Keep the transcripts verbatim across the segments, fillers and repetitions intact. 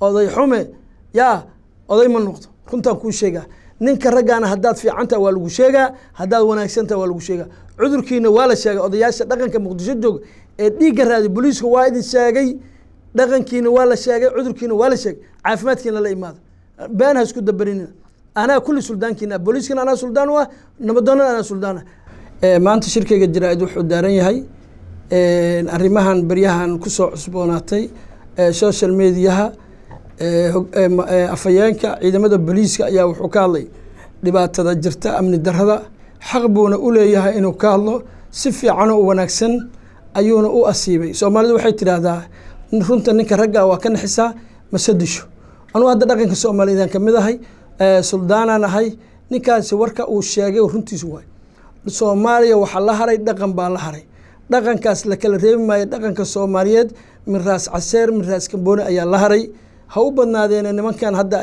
oday xume yaa oday ma noqdo runtaan kuu sheegaa ninka raggaana haddaad fiicanta waa lagu sheegaa haddaad wanaagsanta waa lagu sheegaa cudurkiina waa la sheegay odayaasha dhaqanka muqdisho jooga ee dhiigga raadi booliisku waa idin sheegay dhaqankiina waa la sheegay cudurkiina waa la sheegay caafimaadkiina la imaada been ha isku dabarinina anaa kulli suldaankiina booliiskana anaa suldaan u ah nabadoonnada anaa suldaan ah maanta shirkayga jaraa'id wuxuu daaran yahay arrimahan beryahan kusoo cusboonaatay social mediaha afhayeenka ciidamada booliiska ayaa wuxuu ka hadlay dhibaatada jirta amni darrada xaq buuna u leeyahay inuu ka hadlo si fiican oo wanaagsan ayuuna u asiibay soomaalidu waxay tidhaahdaa runta ninka ragga waa ka naxisaa mase disho anugu hadda dhaqanka soomaaliyeedaan ka mid ahay suldaanaan ahay ninkaasi warka uu sheegay runtiisu waay soomaaliya waxaa la haray dhaqan baa la haray dhaqankaas la kala reebi maayo dhaqanka soomaaliyeed min raas caseer min raas kambooni ayaa la haray ha u badnaadeen nimankan hadda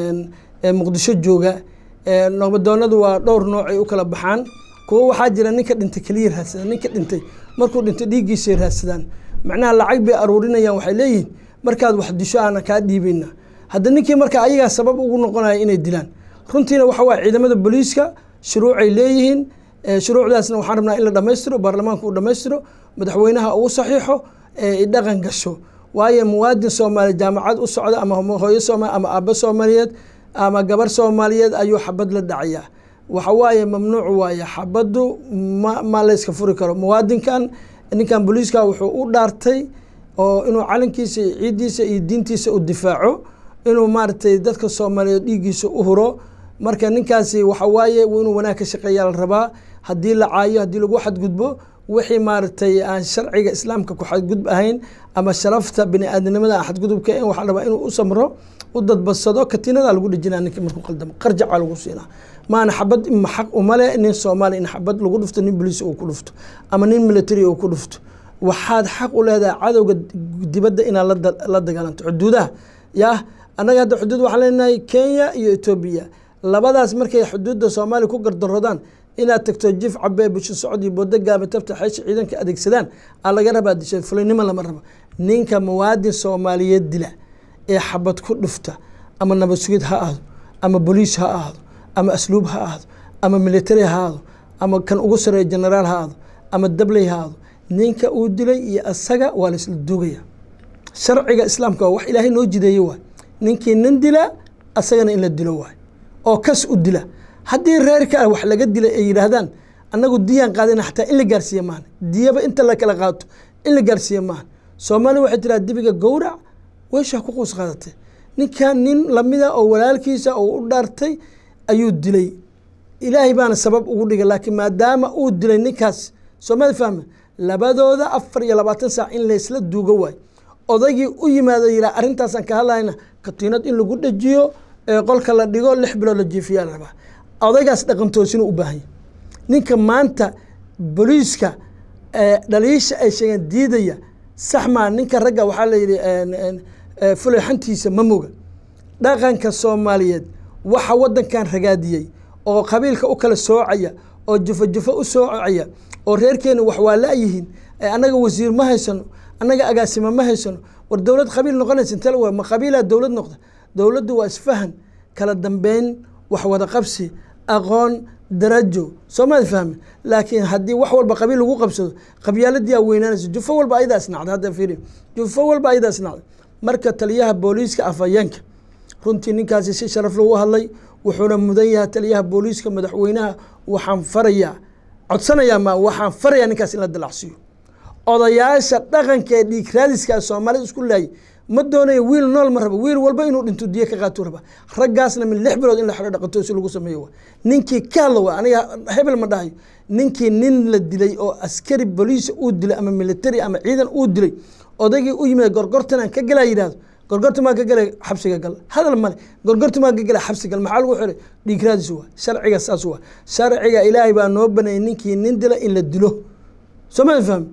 muqdisho jooga nabadoonadu waa dhowr noocay u kala baxaan kuwo waxaa jira ninka dhintay keliya raadsadaan ninka dhintay markuu dhintay dhiiggiisay raadsadaan macnaha lacag bay aruurinayaan waxay leeyihiin markaad wax disho aana kaa dhiibayna hadda ninkii marka ayagaa sabab ugu noqonaya inay dilaan runtiina waxa waa ciidamada booliiska shuruucay leeyihiin shuruucdaasna waxaan rabnaa in la dhammaystiro baarlamaanka uu dhammaystiro madaxweynaha uu saxiixo dhaqan gasho waayo muwaadin soomaali jaamacad u socda ama hooyo soomaali ama aabbo soomaaliyeed ama gabar soomaaliyeed ayuu xabad la dhacayaa waxa waaye mamnuuc waaye xabaddu ma ma la iska furi karo muwaadinkan ninkan booliiska wuxuu u dhaartay oo inuu calankiisa iyo ciidiisa iyo diintiisa u difaaco inuu maaragtay dadka soomaaliyeed dhiiggiisa u huro marka ninkaasi waxa waaye inuu wanaag ka shaqeeyaa la rabaa haddii la caayo haddii lagu xadgudbo wixii maaragtay aan sharciga islaamka ku xadgudb ahayn ama sharafta bini aadamnimada aan xadgudubka in waxa la rabaa inuu u samro u dadbadsado katiinada lagu dhijinaa ninka markuu qaldamo qarjaca lagu siinaa maana xabad ima xaq uma leh nin soomaali in xabad lagu dhufto nin boliis uu ku dhufto ama nin military uu ku dhufto waxaad xaq u leedahay cadowga dibadda inaad la dagaalanto xuduudaha yaa annaga hadda xuduud waxaan leenahay kenya iyo etoobiya labadaas markay xuduudda soomaaliya ku gardarodaan inaad tagto jif cabee busho socod iyo boodo gaaba tabta xeesha ciidanka adeegsadaan aa laga rabaa dishay fulinimo lama rabo ninka muwaadin soomaaliyeed dila ee xabad ku dhufta ama nabad sugid ha ahdo ama boliis ha ahdo ama asluub ha ahdo ama military ha ahdo ama kan ugu sareeya generaal ha ahdo ama dabley ha ahdo ninka uu dilay iyo asaga waa la isla duugaya sharciga islaamka waa wax ilaahay noo jideeye waay ninkii nin dila asagana in la dilo waay oo kas u dila haddii reerka ah wax laga dilay ay yidhaahdaan annagu diyaan qaadana xataa in la gaarsiiye maahan diyaba inta la kala qaato in la gaarsiiye maahan soomaaliya waxay tiraa dibiga gowrac weeshaa ku quus qaadatay ninkan nin lamida oo walaalkiisa oo u dhaartay ayuu dilay ilaahay baana sabab ugu dhigay laakiin maadaama uu dilay ninkaas soomali fahma labadooda afar iyo labaatan saac in laysla duugo waay odaygii u yimaado yiraa arrintaasaan ka hadlayna katiinad in lagu dhajiyo qolka la dhigo lix bilood la jiifiyaa la rabaa odaygaas dhaqantoosina u baahan yahay ninka maanta booliiska dhaliisha ay sheegeen diidaya sax maa ninka ragga waxaa la yidhi fuleexantiisa ma moga dhaqanka soomaaliyeed waxa waddankan ragaadiyey oo qabiilka u kala soocaya oo jufo jufo u soocaya oo reerkeena wax waa la-yihiin annaga wasiir ma haysano annaga agaasimo ma haysano war dowlad qabiil noqonaysa inta la ma qabiilaa dowlad noqda dowladdu waa isfahan kala dambeyn wax wada qabsi aqoon darajo soomali fahmi laakiin haddii wax walba qabiil lagu qabsado qabyaaladiyaa weynaanaysa jufo walba ayadaa isnacda hadda fiiri jufo walba ayadaa isnacda marka taliyaha booliiska afhayeenka runtii ninkaasi si sharaf lagu hadlay wuxuuna mudan yahay taliyaha booliiska madaxweynaha waxaan farayaa codsanayaa ma waxaan farayaa ninkaas in la dalacsiiyo odayaasha dhaqanka ee dhiig raadiska soomaalida isku laayay ma doonayo wiil nool ma rabo wiil walba inuu dhinto diye ka qaato raba raggaasna min lix bilood in la xiro dhaqantoosi lagu sameeyo ninkii ka hadla waa aniga hebel ma dhahayo ninkii nin la dilay oo askari boliis uu dilay ama military ama ciidan uu dilay odaygii u yimid gorgortan aan ka galaa yidhaahdo gorgorta maa ka galay xabsiga gal hadal male gorgorta maa ka galay xabsi gal maxaa lagu xiray dhiig raadis waa sharciga saas waa sharciga ilaahay baa noo baneeyay ninkii nin dila in la dilo soo ma fahmi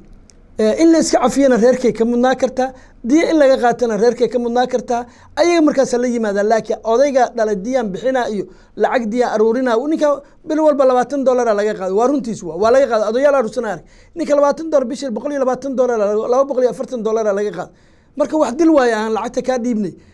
in la iska cafiyana reerkay ka mudnaa kartaa diya in laga qaatana reerkay ka mudnaa kartaa ayaga markaas la yimaada laakiin odayga dhalay diyaan bixinaa iyo lacag diyaan aruurinaa ninka bil walba labaatan dollar laga qaado waa runtiis waa waa laga qaado odayaal aruursanaa arag ninka labaatan dollar bishii boqol iyo labaatan dollar laba boqol iyo afartan dollar laga qaado marka wax dil waaye aan lacagta kaa dhiibnay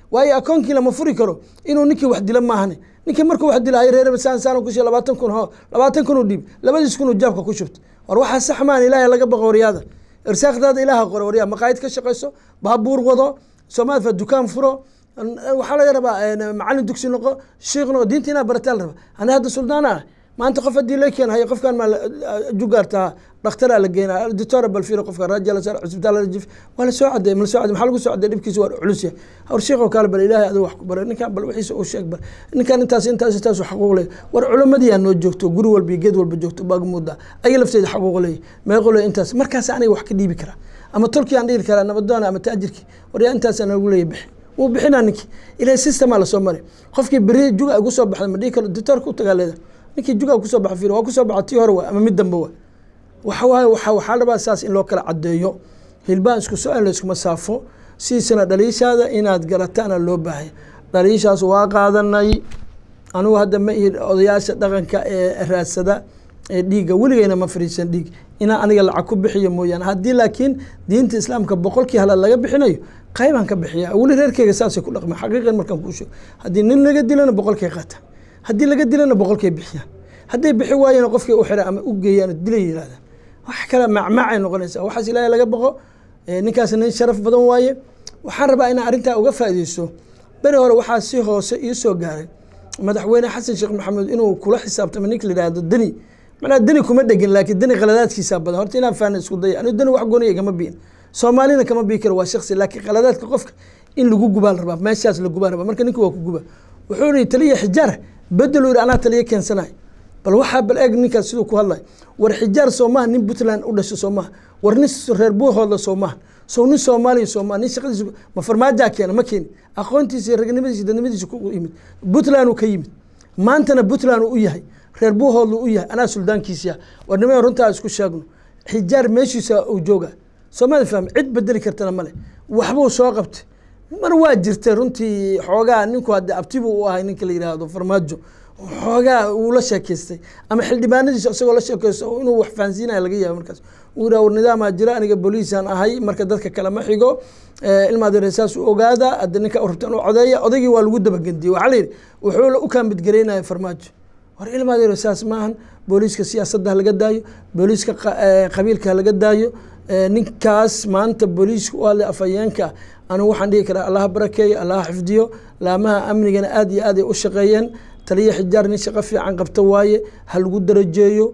waayo akoonkii lama furi karo inuu ninkii wax dila maahane ninkii markuu wax dilaayo reer saan saan ku sii labaatan kun ho labaatan kun u dhiib labadiis kun u jaabka ku shubto war waxa sax maan ilaahay laga baqo wariyada irsaaqdaada ilaaha qoro wariya maqaayid ka shaqeyso baabuur wado Soomaal fa dukaan furo waxa laga rabaa macallin dugsi noqo sheekh noqo diintina baratal raba ana hada suldaana maanta qof hadii la keen hay qofkan ma jugaarta dhakhtar la geena doctor bal fiiro qofka rajal sar isbitaal la jif wala soo caday mal soo caday maxaa lagu soo caday dhibkiisa waa culus yahay hor sheekho kale bal ilaahay adoo wax ku baray ninkan bal wixiisa uu sheeg bal ninkan intaas intaas intaas xaquuq leh war culimadii aan noo joogto guri walba geed walba joogto baag mudda ay lafteeda xaquuq leh ma qolo intaas markaas aniga wax ka dhiibi kara ama tolkii aan dhiiri kara nabadoona ama taajirki war intaas aan ugu leeyahay uu bixina ninki ilaa system la soo maray qofkii bari juga ugu soo baxday ma dhigi karo doctor ku tagaaleeda ninkii juga ku soo baxay fiiro waa ku soo baxay hore waa ama mid dambe waa waxa waay waxa waxa la baasaas in loo kala cadeeyo hilbaan isku soo aan la isku masaafo si sana dhaliishada inaad garataan loo baahay dhaliishaas waa qaadanay anu hadda ma odayaasha dhaqanka ee raasada ee dhiiga waligeena ma fariisan dhiig ina aniga lacag ku bixiyo mooyaan hadii laakiin diinta islaamka boqolkii hala laga bixinayo qayban ka bixiya wali reerkeyga saas ku dhaqmo xaqiiqan markan ku sheego hadii nin laga dilana boqolkii qaata hadii laga dilana boqolkii bixiya hadii bixi waayeen qofkii u xira ama u geeyaan dilay yiraahdo wax kala macmacay noqonaysa waxaas ilaahay laga baqo ninkaas nin sharaf badan waaye waxaan rabaa in arinta uga faa'iideyso bari hore waxa si hoose iyo soo gaaray madaxweyne xasan sheekh maxamed inuu kula xisaabtamo ninka la yiraahdo dani mana dani kuma dhagin laakiin dani qaladaadkiisa badan horta inaan fahno isku day anu dani wax gooniga ma biin Soomaalina kama bii karo waa shakhsi laakiin qaladaadka qofka in lagu gubal rabaa meeshaas lagu gubal rabaa marka ninka waa ku guba wuxuu yiri taliye xijaar bedel uu ana taliye keensanay bal waxa bal eeg ninka sidoo ku hadlay war xijaar Soomaal nin Puntland u dhashay Soomaal war nin reer buuxooda Soomaal soo nin Soomaali Soomaal nin shaqadiisa ma farmaajo keena ma keen aqoontiisa ragnimadiisa dadnimadiisa ku yimid Puntland uu ka yimid maantana Puntland uu yahay reer buuxooda uu yahay ana suldaankiisa war nimay runta isku sheegno xijaar meeshiisa uu jooga Soomaali faham cid bedeli kartana male waxba soo qabtay mar waa jirtay runtii xoogaa ninku hadda abtibu u ahay ninka la yiraahdo farmaajo xoogaa uu la sheekaystay ama xildhibaanadiisa isagoo la sheekaysto inuu wax faansiinayo laga yaabo markaas uu yiraahdo nidaamka jira aniga booliisaan ahay marka dadka kale ma xigo ilmaad reesaas u ogaada hadda ninka ururtan u codeeya odagii waa lagu daba gandiyay waxa la yiri wuxuu u kaambid gareynay farmaajo war ilmaad reesaas maahan booliiska siyaasadda laga daayo booliiska qabiilka laga daayo ninkaas maanta booliisku waa la afayeenka anu waxaan dhigi karaa Allah barakeeyo Allah xifdiyo laamaha amnigana aad iyo aad ay u shaqeeyeen taliye xijaar nin shaqo fiican qabta waaye hal lagu darajeeyo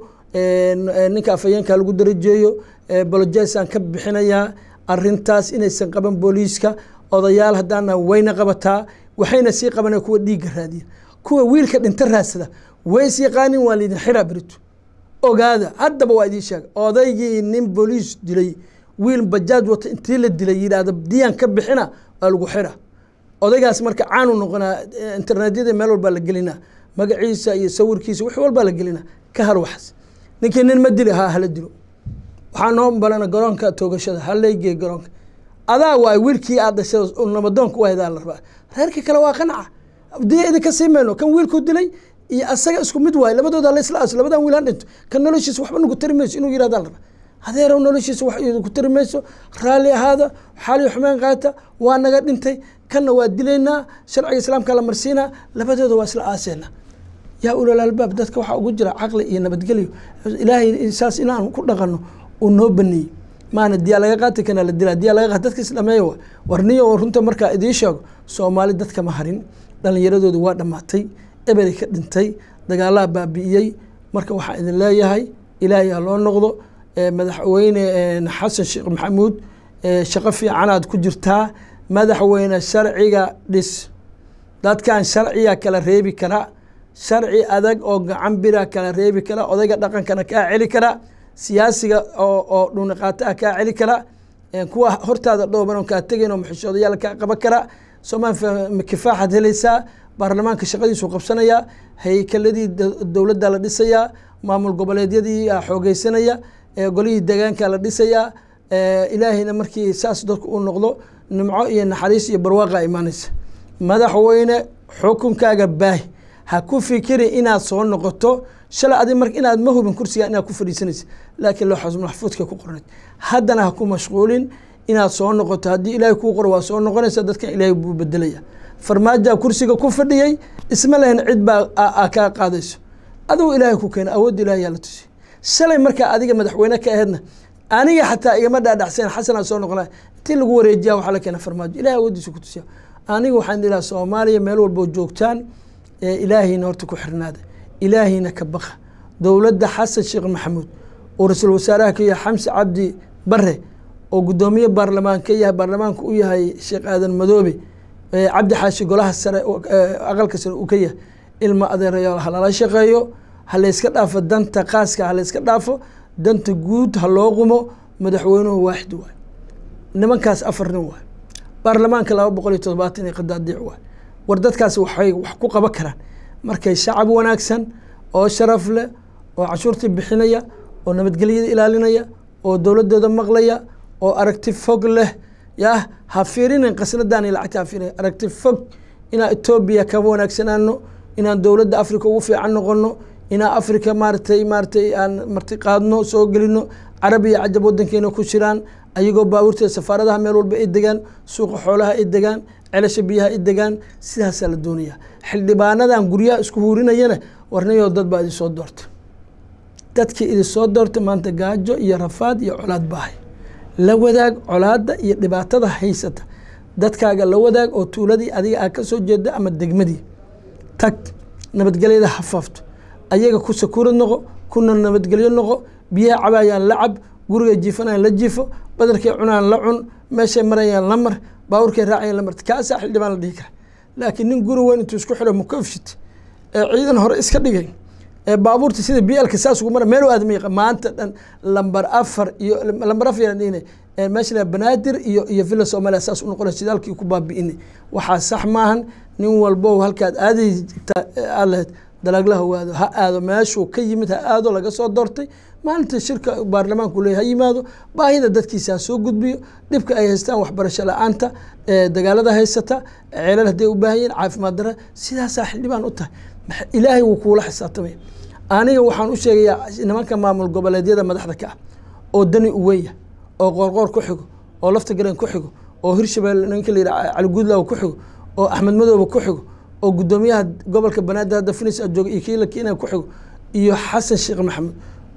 ninka afayeenka lagu darajeeyo bolojeesan ka bixinaya arintaas inaysan qaban booliiska odayaal hadana wayna qabataa waxayna sii qabanay kuwa dhiig raadiya kuwa wiilka dhinta raasada way sii qaanin waalidin xira baritu ogaada haddaba waa idin sheeg odaygii nin booliis dilay wiil bajaaj wata intii la dilay yiraahdo diyan ka bixina waa lagu xira odaygaas marka caanu noqonaa internetyada meel walba la gelina magaciisa iyo sawirkiisa wax walba la gelina ka har waxas ninkii nin ma dili ha hala dilo waxaan noo balana garoonka toogashada haleeyay garoonka adaa waa wiilkii aad dhashay nabadoonka waa hedaa la rabaa reerka kale waa qanaca diyaada ka simeeno kan wiilku dilay iyo asaga isku mid waay labadooda la isla as labadan wiil aan dhinto kan noloshiisa waxba nagu tarimayso inuu yiraahdo la rabaa hadeero noloshiisa wax ku tarimayso raali ahaada xaali xumaan qaata waa naga dhintay kana waa dileena sharciga islaamka la marsiina labadooda waa isla aaseena yaa ulal albaab dadka waxa ugu jira aqli iyo nabadgelyo ilaahay isaas inaan ku dhaqano oo noo baniyay maana diya laga qaatay kana la dilaa diya laga qaatay dadka islaameeyo warniyo runta marka idin sheego Soomaali dadka ma harin dhalinyaradoodu waa dhamaatay eberi ka dhintay dagaalaha baabi'iyay marka waxa idin leeyahay ilaahay loo noqdo madaxweyne xasan sheekh maxamuud shaqo fiican aad ku jirtaa madaxweyne sharciga dhis dadkan sharciga kala reebi kara sharci adag oo gacan bira kala reebi kara odayga dhaqankana ka celi kara siyaasiga oo oo dhunaqaata ka celi kara kuwa hortaada dhooban ka tageen oo muxishoodayaal ka qaban kara Soomaali kifaaxad helaysa baarlamaanka shaqadiisu qabsanaya hay'adii dawladda la dhisaya maamul goboleedyadii xoogeysanaya golihii deegaanka la dhisaya ilaahayna markii saas dadku u noqdo nimco iyo naxariis iyo barwaaqo iimaanaysa madaxweyne xukunkaaga baahi ha ku fikiri inaad soo noqoto shala adi marka inaad ma hubin kursiga inaad ku fadhiisanaysa laakiin loo xasm maxfuudka ku qornay haddana ha ku mashquulin inaad soo noqoto haddii ilaahay kuu qoro waa soo noqonaysa dadka ilaahay buu bedelaya farmaajo kursiga ku fadhiyay isma lahayn cid baa ka qaadayso adigu ilaahay ku keenay awood ilaahay la tusay shalay marka adiga madaxweyne ka aheedna aniga xataa igama dhaadhacsan xasan soo noqonay intii lagu wareejiyaa waxa la keenay farmaajo ilaahay awoodiisa ku tusay aniga waxaan ilaa Soomaaliya meel walba joogtaan ee ilaahayna horta ku xirnaada ilaahayna ka baqa dawladda Xasan Sheekh Maxamuud oo ra'iisul wasaaraha ka yahay Xamse Cabdi Barre oo gudoomiye baarlamaanka yahay baarlamaanka u yahay Sheekh Aadan Madoobe Cabdi Xaashi golaha sare aqalka sare u ka yahay ilma adeerayaal halala shaqeeyo hal iska dhaafo danta qaaska hal iska dhaafo danta guud ha loo qumo madaxweynuhu waaxid waay nimankaas afar nin waay baarlamaanka laba boqol iyo toddobaatan ee qadaadiic waay war dadkaas waxay wax ku qaban karaan markay shacab wanaagsan oo sharaf leh oo cashuurta bixinaya oo nabadgelyada ilaalinaya oo dawladooda maqlaya oo aragti fog leh yaa ha fiirinin qasnadan ila lacagta fiirin aragti fog ina Ethiopia ka wanaagsanaano inaan dawladda Afrika ugu fiican noqono ina Afrika maartay maartay aan marti qaadno soo galino Arabiya cajab wadankeena ku jiraan ayagoo baaburta safaaradaha meel walba ay degaan suuqa xoolaha ay degaan celasha biyaha ay degaan sidaas la doonaya xildhibaanadan guryaha isku huurinayana warnayo dad baa idin soo doortay dadkii idin soo doortay maanta gaajo iyo rafaad iyo colaad baahay la wadaag colaada iyo dhibaatada haysata dadkaaga la wadaag oo tuuladii adiga aad ka soo jeeda ama degmadii tag nabadgelyada hafaafto ayaga ku sakuurad noqo kuna nabadgelyo noqo biyaha cabayaan lacab guriga jiifanaan la jiifo badarkay cunaan la cun meeshay marayaan la mar baawurkay raacayaan la mar kaasa xildhibaan la dhihi kara laakiin nin guri weyn intuu isku xiro mukafshit ee ciidan hore iska dhigay ee baabuurta sida B L ka saas ugu mar meel aad miiqa maanta dhan lambar afar iyo lambar afar yaanine ee meesha banaadir iyo iyo villa Soomaaliya saas u noqonay sidalkii ku baabi'inay waxa sax maahan nin walbo halkaad aaday aad dalaglaha waado ha aado meeshu ka yimid ha aado laga soo doortay maalinta shirka baarlamaanku leeyahay yimaado baahida dadkiisa soo gudbiyo dhibka ay haystaan waxbarasho la'aanta ee dagaalada haysata ceelal haday u baahan caafimaad dara sidaas xildhibaan u tahay ilaahay wuu kuula xisaabtamay aniga waxaan u sheegayaa nimanka maamul goboleedyada madaxda ka oo dani u weeya oo qorqor ku xigo oo lafta garan ku xigo oo Hirshabelle ninka la yiraahdo Cali Guudlaaw ku xigo oo Axmed Madoobe ku xigo oo gudoomiyaha gobolka Banaadir hadda Finis joog iyo kiila kiina ku xigo iyo Xasan Sheekh Maxamed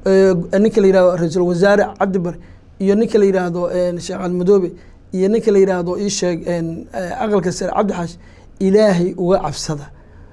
ee ninka la yiraahdo ra'iisul wasaare Cabdi Barre iyo ninka la yiraahdo Sheekh Al Madoobe iyo ninka la yiraahdo ii sheeg aqalka sare Cabdi Xaash ilaahay uga cabsada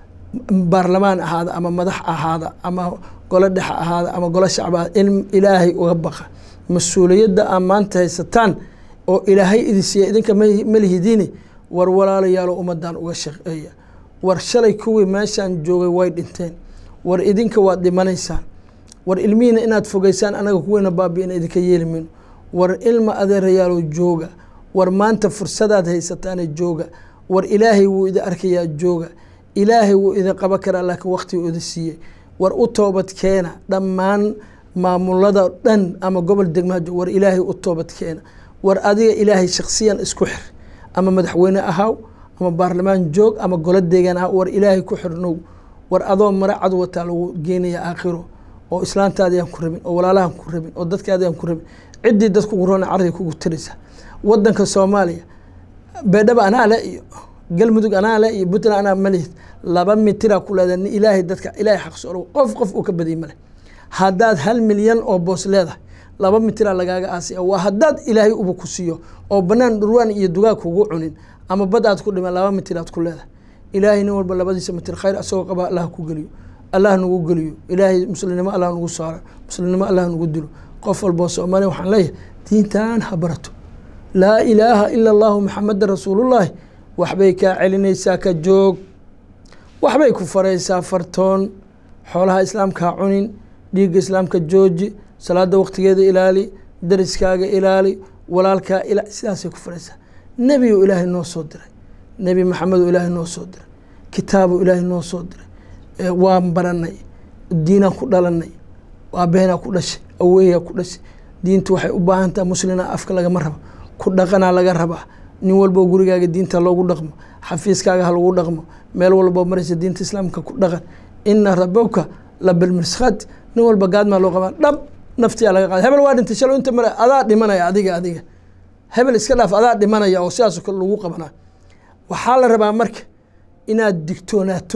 baarlamaan ahaada ama madax ahaada ama golo dhex ahaada ama golo shacab ilm ilaahay uga baqa mas'uuliyadda amaanta haysataan oo ilaahay idin siiyay idinka malihidiin war walaalayaal ummadan uga shaqeeya war shalay kuwii meeshan joogay way dhinteen war idinka waad dhimanaysaan war ilmiina inaad fogeysaan anaga kuweena baabiina idinka yeelimin war ilma adeerayaal jooga war maanta fursadaad haysataan jooga war ilaahay wuu idin arkayaa jooga ilaahay wuu idin qaba karaa laakiin waqti uu idin siiyay war u toobad keena dhammaan maamulada dhan ama gobol degmaajo war ilaahay u toobad keena war adiga ilaahay shakhsiyan isku xir ama madaxweyne ahaaw ama baarlamaan joog ama golo deegaan ah war ilaahay ku xirnow war adoo maracad wata lagu geenaya aakhiro oo islaantaada aan ku rabin oo walaalahan ku rabin oo dadkaada aan ku rabin cidii dadku qurona carri kugu tirisa wadanka Soomaaliya beedaba ana la iyo galmudug ana la iyo Puntland ana malihid laba mitir ku leedahay ilaahay dadka ilaahay xaq soo qof qof uu ka badiyay male hadaad hal milyan oo boos leedahay laba mitir lagaaga aasiya waa hadaad ilaahay uu ku siiyo oo banaan dhurwaan iyo dugaag kugu cunin ama badaad ku dhiman laba mitir aad ku leedahay ilaahay nin walba labadiisa mitir khayr asoo qaba Allah ku galiyo Allah nagu galiyo ilaahay muslimnimo Allah nagu saaro muslimnimo Allah nagu dilo qof walba Soomaali waxaan leeyahay diintan habarato la ilaaha illa Allah Muhammad rasuulullah waxbay ka celinaysaa ka joog waxbay ku faraysaa fartoon xoolaha islaamka cunin dhiigga islaamka jooji salaada waqtigeeda ilaali dariskaaga ilaali walaalka ila sidaas ku faraysaa nabi ilaahay noo soo diray nabi maxamed ilaahay noo soo diray kitaabu ilaahay noo soo diray waan baranay diina ku dhalanay waa beena ku dhashay aweeya ku dhashay diintu waxay u baahan tahay muslimiina afka laga marraba ku dhaqana laga rabaa nin walba gurigaaga diinta loogu dhaqmo xafiiskaaga ha lagu dhaqmo meel walba maraysa diinta islaamka ku dhaqan inna rabbaka la bil mirsad nin walba gaadma loo qabaa dhab naftiya laga qaad hebel waa dhintay shalo inta mar adaa dhimanaya adiga adiga hebel iska dhaaf adaa dhimanaya oo sidaas lagu qabanaa waxaa la rabaa marka inaad digtoonaato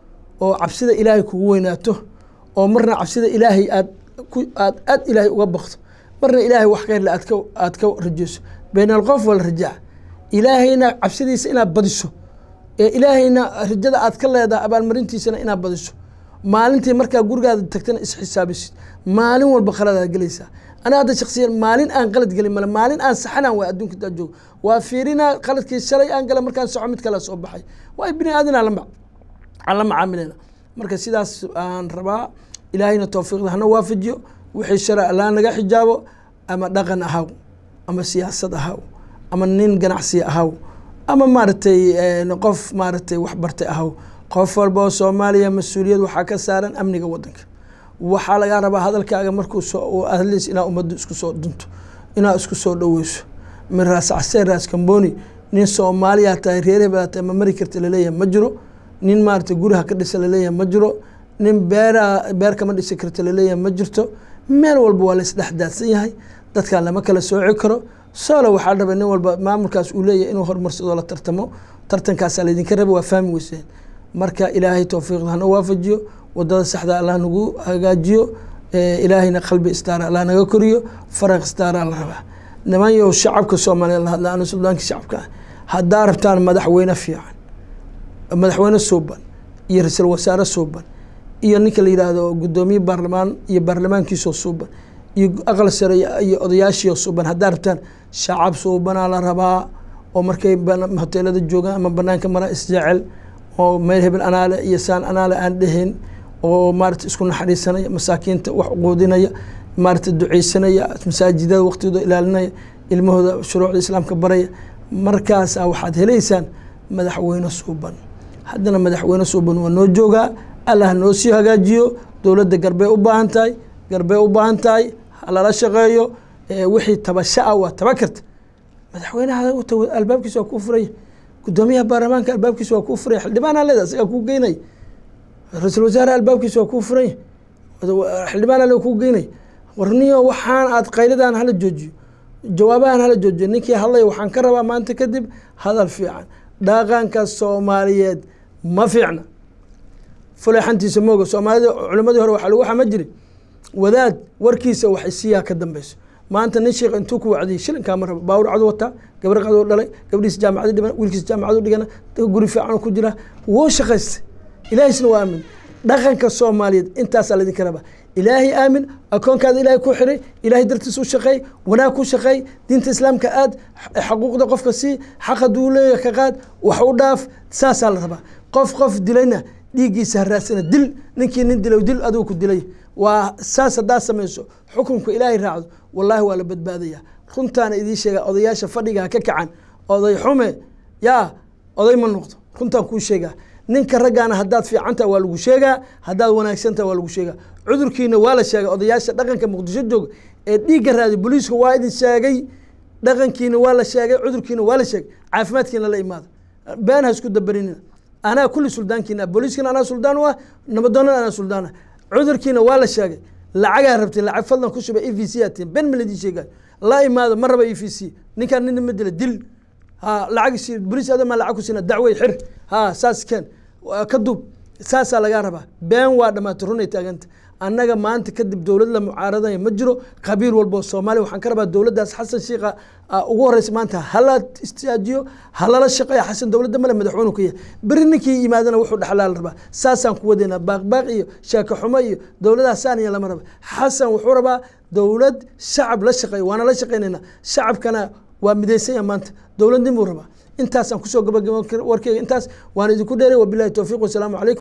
oo cabsida ilaahay kugu weynaato oo marna cabsida ilaahay aad aad aad ilaahay uga baqto marna ilaahay wax khayr la aad ka aad ka rajayso bayna alqof wal rajaa ilaahayna cabsidiisa inaad badiso ee ilaahayna rajada aad ka leedahay abaalmarintiisana inaad badiso maalintii markaa gurigaada tagtana is xisaabisid maalin walba qaladaad galaysaa ana hadda shakhsiyan maalin aan qalad galin mala maalin aan saxanaan waa adduunka daa joogo waa fiirina qaladkii shalay aan gala markaan soco mid kale soo baxay waa bini aadan lama aan la macaamileyna marka sidaas aan rabaa ilaahayna tawfiiqda hana waafajiyo wixii shara Allah naga xijaabo ama dhaqan ahaw ama siyaasad ahaw ama nin ganacsi ahaw ama maartay qof maartay wax bartay ahaw qof walba oo Soomaaliya mas'uuliyad waxa ka saaran amniga wadanka waxa laga rabaa hadalkaaga markuu soo ahlis ina umadu isku soo dunto ina isku soo dhaweyso min raas casir raas kamboni nin Soomaaliya taay reereebaa taay ma mari karta leeyahay ma jiro nin maartay guriga ka dhisa leeyahay ma jiro nin beera beer kama dhisi karta leeyahay ma jirto meel walba waa la isdhaxdaadsan yahay dadka lama kala sooci karo soo waxa rabaa nin walba maamulkaas uu leeyahay inuu horumarsado la tartamo tartankaas la idin ka rabo waa fahmi weyseen marka ilaahay tawfiiqda hana waafajiyo wadada saxda Allah nagu hagaajiyo ilaahayna qalbi istaara Allah naga koriyo faraq istaara la rabaa niman iyo shacabka Soomaaliyeed la hadlaan suldaanka shacabka hadaa rabtaan madaxweyne fiican madaxweyne suuban iyo ra'iisul wasaare suuban iyo ninka la yiraahdo gudoomiye baarlamaan iyo baarlamaankiisa suuban iyo aqal sare iyo odayaashiyo suuban hadaa rabtaan shacab suuban la rabaa oo markay hoteelada joogaan ama banaanka mara isjecel oo meel hebel anaale iyo saan anaale aan dhahin oo maarta isku naxariisanaya masaakiinta wax qoodinaya maarta duceysanaya masaajidada waqtiga ilaalinaya ilmahooda shuruucda islaamka baraya markaas waxaad heleysaan madaxweyne suuban haddana madaxweyne suuban waa noo jooga Allah noo sii hagaajiyo dawladda garbay u baahan tahay garbay u baahan tahay la shaqeeyo wixii tabasha waa tabakarta madaxweynaha albaabkiisa waa ku furay gudoomiyaha baarlamaanka albaabkiisa waa ku furay xildhibaanada leedahay ayaa ku geynay ra'iisul wasaare albaabkiisa waa ku furay xildhibaanada ku geynay warniyo waxaan aad qayladaan hala joojiyo jawaabahan hala joojiyo ninkii hadlay waxaan ka rabaa maanta kadib hadal fiican dhaqanka Soomaaliyeed ma fiicna fuleexantiisa mooga Soomaalida culimadii hore waxa lagu xama jiray wadaad warkiisa wax isiyaa ka dambayso maanta nin sheekh intuu ku wacdi shilin ka marba baawr cad wata gabar qado dhalay gabadhiis jaamacad dhiban wiilkiis jaamacad dhigana guri fiican ku jira woo shaqaystay ilaahayna waa aamin dhaqanka Soomaaliyeed intaas la idin karaba ilaahay aamin akoonkaada ilaahay ku xiray ilaahay dartiis u shaqay wanaag ku shaqay diinta islaamka aad xuquuqda qofka si xaq duuleeyo ka qaad wax u dhaaf saas la rabaa qof qof dilayna dhiigiisa raasana dil ninkii nin dilay dil adoo ku dilay waa saas hadaa sameeyso xukunka ilaahay raacdo wallahi waa la badbaadaya runtaana idin sheega odayaasha fadhiga ka kacan oday xume yaa oday ma noqdo runtaan ku sheega ninka ragaana hadaad fiicanta waa lagu sheegaa hadaad wanaagsanta waa lagu sheegaa cudurkiina waa la sheegay odayaasha dhaqanka Muqdisho joog ee dhiiga raadi booliisku waa idin sheegay dhaqankiina waa la sheegay cudurkiina waa la sheegay caafimaadkiina la imaado been ha isku dabarinina ana kulli suldaankiina booliiskina ana suldaan waa nabadoonana ana suldaana cudurkiina waa la sheegay lacaga rabtay lacag fadlan ku shubay E V C atin ben miladi sheegay la imaado maraba E V C ninkan nin ma dila dil ha lacag si booliis adama lacag ku sina dacway xir ha saas kan ka dub saas laga rabaa been waa dhamaatay runay taaganta annaga maanta kadib dawlad la mucaaradayo ma jiro qabiir walba Soomaaliya waxaan ka rabaa dawladdaas Xasan Sheekh ugu horeysa maanta hala istaajiyo hala la shaqeeyo Xasan dawladda mala madaxweynuhu ku yahay barinkii yimaadana wuxuu dhaxlaal rabaa saasaan ku wadeena baaqbaaq iyo shaaka xumo iyo dawladda saaniya lama raba Xasan wuxuu rabaa dawlad shacab la shaqeeyo waana la shaqeynayna shacabkana waa midaysan maanta dawladnimo rabaa intaas aan ku soo gabagabo warkayga intaas waan idinku dheeray wabillahi tawfiiq wa salaamu alaykum